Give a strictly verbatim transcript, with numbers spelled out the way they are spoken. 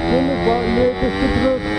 in de ba- nee, het is te druk.